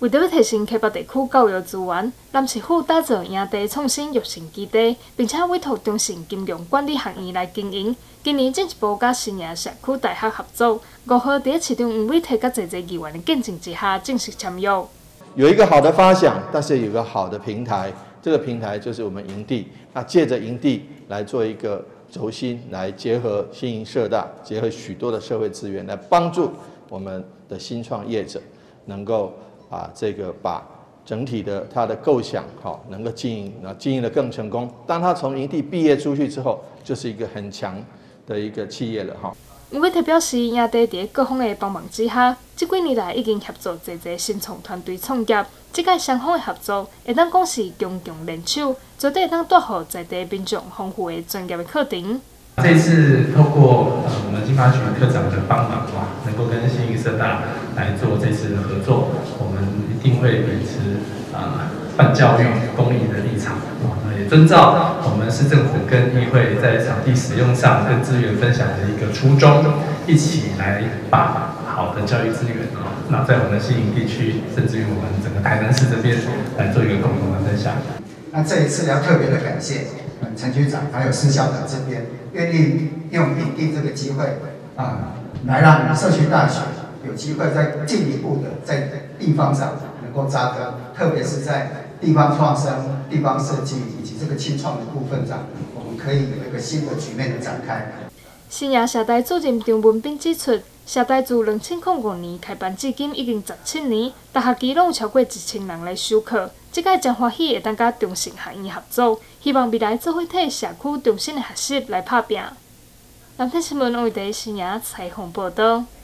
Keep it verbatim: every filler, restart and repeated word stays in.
为着要提升溪北地区教育资源，南市府打造营地创新育成基地，并且委托中信金融管理学院来经营。今年进一步甲新营社区大学合作，五号伫市长黄伟体甲侪侪议员的见证之下，正式签约。 有一个好的发想，但是有一个好的平台，这个平台就是我们营地。那借着营地来做一个轴心，来结合新营社大，结合许多的社会资源，来帮助我们的新创业者能够啊这个把整体的他的构想好能够经营，然后经营得更成功。当他从营地毕业出去之后，就是一个很强的一个企业了哈。 黄伟体表示，营地伫各方的帮忙之下，这几年来已经协助侪侪新创团队创业。这届双方的合作，会当讲是强强联手，绝对会当带予在地民众丰富的专业的课程。 这次透过呃我们经发局科长的帮忙啊，能够跟新营社大来做这次的合作，我们一定会秉持啊办教育公益的立场啊，也遵照我们市政府跟议会在场地使用上跟资源分享的一个初衷，一起来把好的教育资源啊，那在我们新营地区，甚至于我们整个台南市这边来做一个共同的分享。 那这一次要特别的感谢嗯陈局长还有施校长这边愿意用营地这个机会啊，来让社区大学有机会再进一步的在地方上能够扎根，特别是在地方创生、地方设计以及这个青创的部分上，我们可以有一个新的局面的展开。 新营社大主任张文彬指出，社大自两千零五年开办至今已经十七年，大学期拢有超过一千人来授课。这届真欢喜会当甲中信学院合作，希望未来做伙替社区中心的学习来打拼。南天新闻为第一新营采访报道。